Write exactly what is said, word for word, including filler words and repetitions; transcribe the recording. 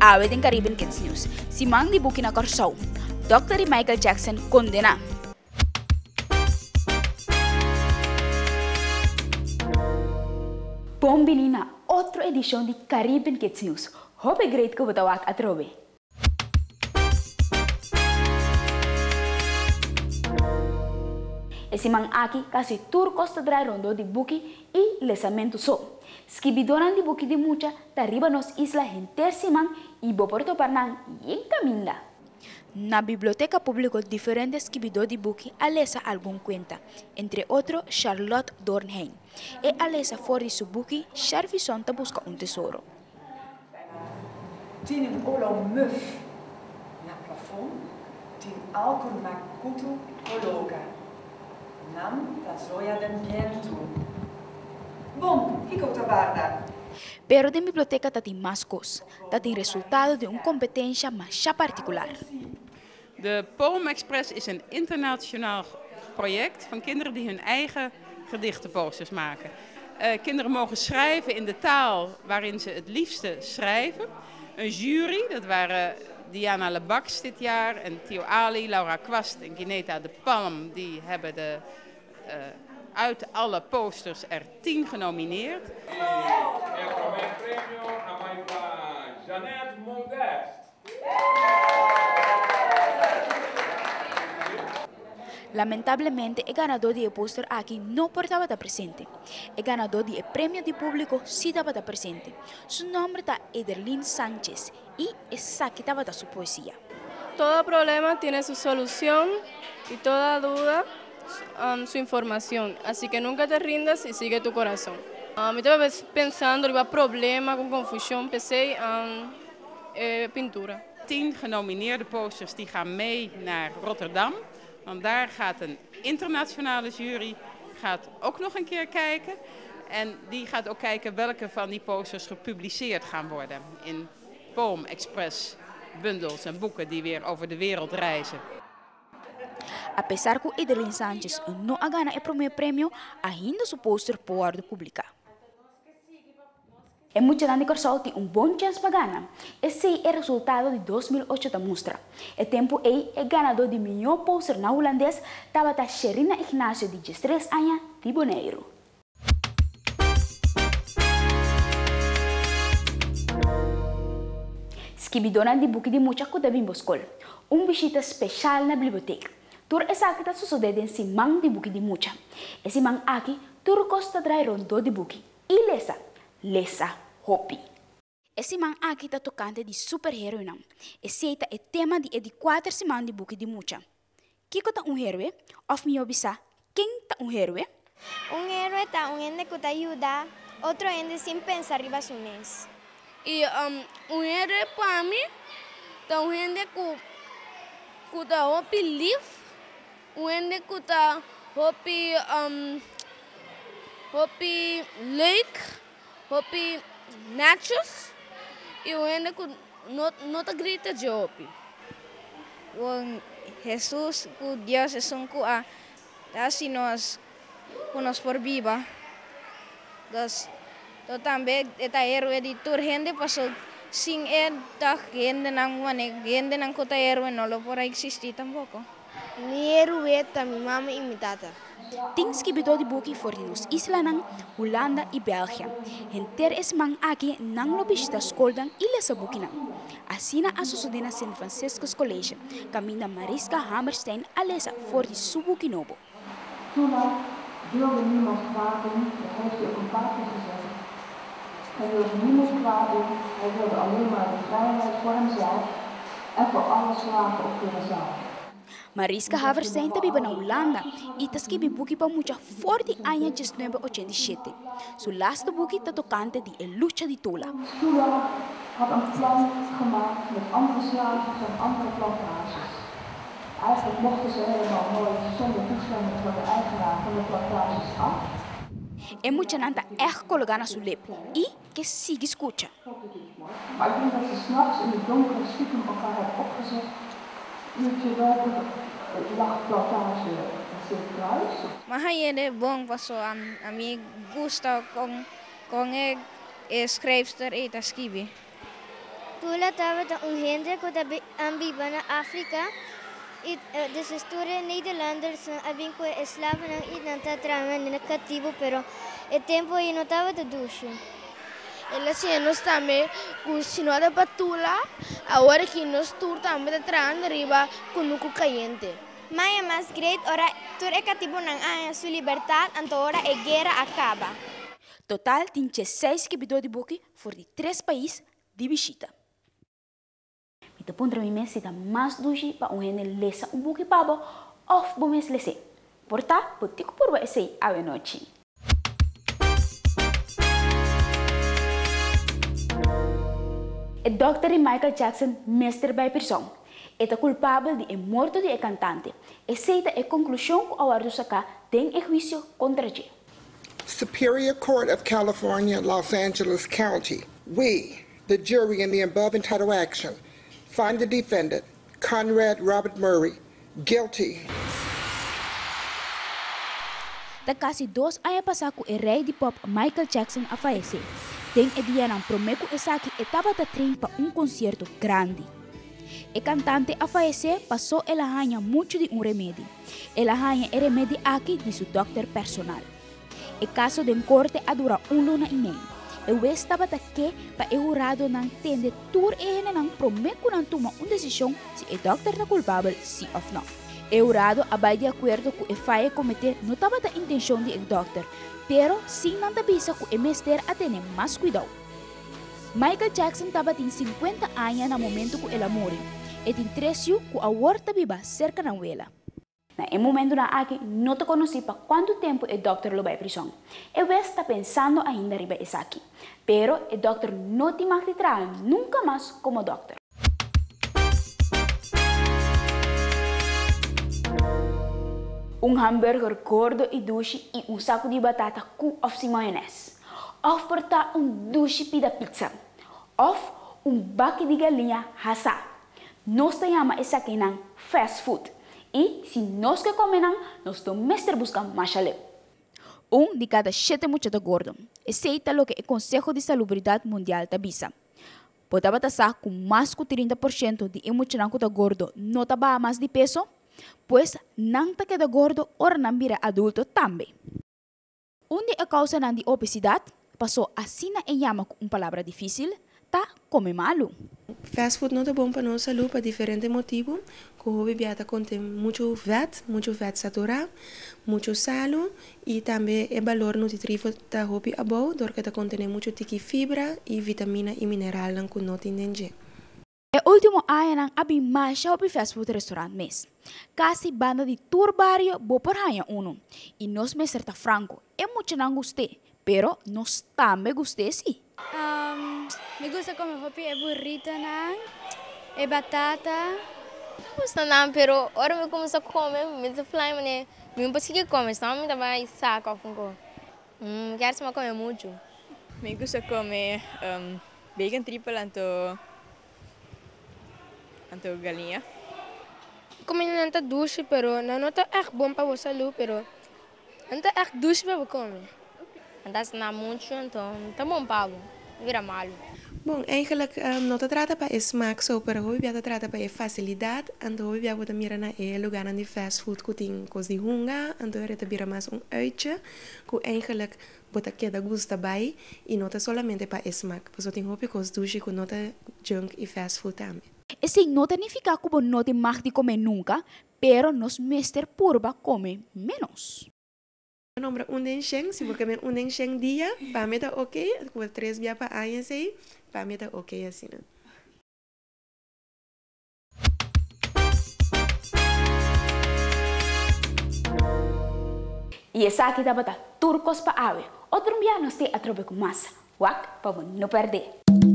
Awe den Caribbean Kids News. Si mang di buki na Corsau. doctor Michael Jackson condena. Bombinina, outra edição de Caribbean Kids News. Hope great que você vai atrobe. Esse man aqui quase tur costa drai rondo de buki e lesamento so. Skibidonan de buki de mucha, tariba nos isla enter simang e bo Porto Parnang e caminda. Na biblioteca pública diferentes escribidores de buki alesa algum conta, entre outros Charlotte Dornheim. E alesa fora de su buki, Charvisonta busca um tesouro. Tin een olo muf na plafond, tin alcun makutu coloca. Nam da soia den viento. Bom, fico tavarda. Pero de biblioteca tem mais coisas, tem resultado de uma competência mais particular. De P A P Express is een internationaal project van kinderen die hun eigen gedichtenposters maken. Uh, kinderen mogen schrijven in de taal waarin ze het liefste schrijven. Een jury, dat waren Diana Lebaks dit jaar en Theo Ali, Laura Kwast en Gineta de Palm, die hebben de, uh, uit alle posters er tien genomineerd. Lamentablemente, el ganador del póster aquí no portaba estar presente. El ganador del premio de público sí estaba presente. Su nombre es Ederlyn Sánchez y esa que estaba su poesía. Todo problema tiene su solución y toda duda um, su información. Así que nunca te rindas y sigue tu corazón. Um, estaba pensando, iba problema con confusión, pensé en eh, pintura. Tien genomineerde posters die gaan mee naar Rotterdam. Want daar gaat een internationale jury gaat ook nog een keer kijken. En die gaat ook kijken welke van die posters gepubliceerd gaan worden. In P A P Express bundels en boeken die weer over de wereld reizen. A pesar que Ederlyn Sánchez no ha ganado el primer premio, ainda su póster pode publicar. É muito grande que só tem um bom chance para ganhar. Esse é o resultado de dois mil e oito da mostra. O tempo aí é ganador de melhor póster na holandês, estava a Sherina Ignacio de dezesseis anos de Bonaire. Skibidona de book de muita coisa bem boscol. Um visita especial na biblioteca. Tur essa que está sucedendo em Simão de book de muita. Esse man aqui, tur costa drai rondo de book. E lesa, lesa. Hopi. Esse man aqui está tocando de super-heroína. Esse é o tema de de quatro semanas de book de mucha. Kiko tá um herói? Of me obisa, quem tá um herói? Um herói tá um ende que te ajuda, outro ende sem pensar riba su mês. E um, um herói para mim, tá um ende que que tá hopi live, um ende que tá hopi um hopi lake, hopi nachos e o ende que não não tá grita de hopi. O Jesus, que Deus é um que a assim nós nós por viva. Das to também eta herói de tur gente passou sem é da gente não mane gente não que ta herói não lo por existir tampouco. Mi herói tá minha mama e minha tata. Tem escribidor de boek voor nos Island, Holanda e België. Enter es man aqui não lo visita escola e lesa boekina. Assim a sucedeu na Saint Francisco's College. Caminha Mariska Hammerstein a lesa voor die su boekinobo. Toen wilde niemand kwaad doen, dat heeft hij ook een paar keer gezegd. Hij wilde niemand kwaad doen, hij wilde alleen maar de vrijheid voor hemzelf en voor alle slaven op Curaçao. Mariska Hammerstein vive na Holanda e está escrevendo boek para muita forte anos dezenove oitenta e sete. Su laatste boek está tocante de El Lucha de Tola. Tola had een plan gemaakt met andere slaven van andere plantages. Eigenlijk mochten ze helemaal nooit zonder toestemming van de eigenaar van de plantages af. É muito nanta echt colocar na sua lip e que siga escuta. Maar ik denk dat ze s'nachts in het donker stiekem elkaar hebben opgezet. Uurtje werken, lag plantage in Sint-Kruis. Maar hij is bom, was zo aan aan mij gusta con con ik schrijfster eta schrijven. escola estava um gente que estava ambiva na África e das histórias Nederlanders havia com escravos e não está trazendo negativo, pero o tempo aí não estava de ducho. Ela se nós também com sinora batula, agora que nós tur também está trazendo riba com o caliente. Mas é mais great ora tur é cativo não há sua liberdade, então ora a guerra acaba. Total, tem dezesseis capítulos de book voor de três países de visita. Então, para mim, necessita mais doce para um gente lesa um book para ou bom mês lese. Portanto, vou ter que por você a noite. O doutor Michael Jackson, mestre by prisão, é culpável de morte de cantante. Essa é a conclusão que o aguardo saca tem o juízo contra ele. Superior Court of California, Los Angeles County, we, the jury in the above entitled action, find the defendant, Conrad Robert Murray, guilty. Da quase dois anos passados, o rei de pop Michael Jackson a falecer. Tem o dia não prometo essa que estava a treinar para um concerto grande. O cantante a falecer passou ela ganha muito de um remédio. Ela ganha o remédio aqui de seu doutor personal. O caso de corte a durar um luna e meio. O juez estava aqui para o jurado não entender tudo e ele não prometo não tomar uma decisão se o doutor é culpável, sim ou não. O jurado vai de acordo com o falha cometer não estava a intenção de o doutor, pero sim não avisa que o mestre a ter mais cuidado. Michael Jackson estava em cinquenta anos no momento que ele morreu. E tem três anos que a horta viva cerca da ela. No momento na aqui, não te conheci para quanto tempo o doutor lo vai prisão. Eu está pensando ainda arriba essa aqui, pero o doutor não te mais trabalhar nunca mais como doutor. Um hambúrguer gordo e doce e um saco de batata com ou sem maionese. Ou portar um doce pida pizza. Ou um baque de galinha assada. Nós chamamos essa aqui não fast food. E se nós que comemos, nós estamos buscando mais além. Um de cada sete muchachos gordos. Esse é o que o Conselho de Salubridade Mundial avisa. Pode passar com mais de trinta por cento de muchachos gordos não está mais de peso, pois não está queda gordo ou não vira adulto também. Onde a causa de obesidade passou assim em chama com uma palavra difícil, tá come malo. Fast food não é bom para nossa saúde por diferentes motivos. O bebiata contém muito vet, muito vet saturado, muito sal e também o valor nutritivo da hobby abo, porque contém muito tiki fibra e vitamina e mineral que não tem ninguém. O último ano abi mais hobby fast food restaurant mes. Kasi banda de tour barrio bo por hanya uno. E nós me certa franco, é muito não gostei, pero nós também gostei sim. Um, me gusta comer hobby é burrito não, é batata. Gusta não, pero ora me começo a comer, me dá fly, mané. Me não que comer, senão me dá vai saco com co. Hum, quero se comer muito. Me gusta comer um, bacon triple anto anto galinha. Comer não tá doce, pero não tá echt bom para a saúde, pero não tá echt doce para comer. Andas na muito, então tá bom para vira malo. Bom, eigenlijk um, não te trata para smaak zo, pero hoy te trata para facilidade, então hoy já vou mirar na e lugar de fast food que tem coisa de hunga, então é te vira mais um uitje, que eigenlijk bota queda gusta bij e não é solamente para smaak, porque tem hobby coisa doce que não é junk e fast food também. Esse não significa que não tem mais de comer nunca, pero nos mestre purba come menos. Nombra um dencheng, se você comer um dencheng dia, para mim tá ok, com três dias para anos aí, para mim tá ok assim, né? E essa aqui tá bota turcos para ave. Outro dia nós te atrobe com massa. Wak, para não perder.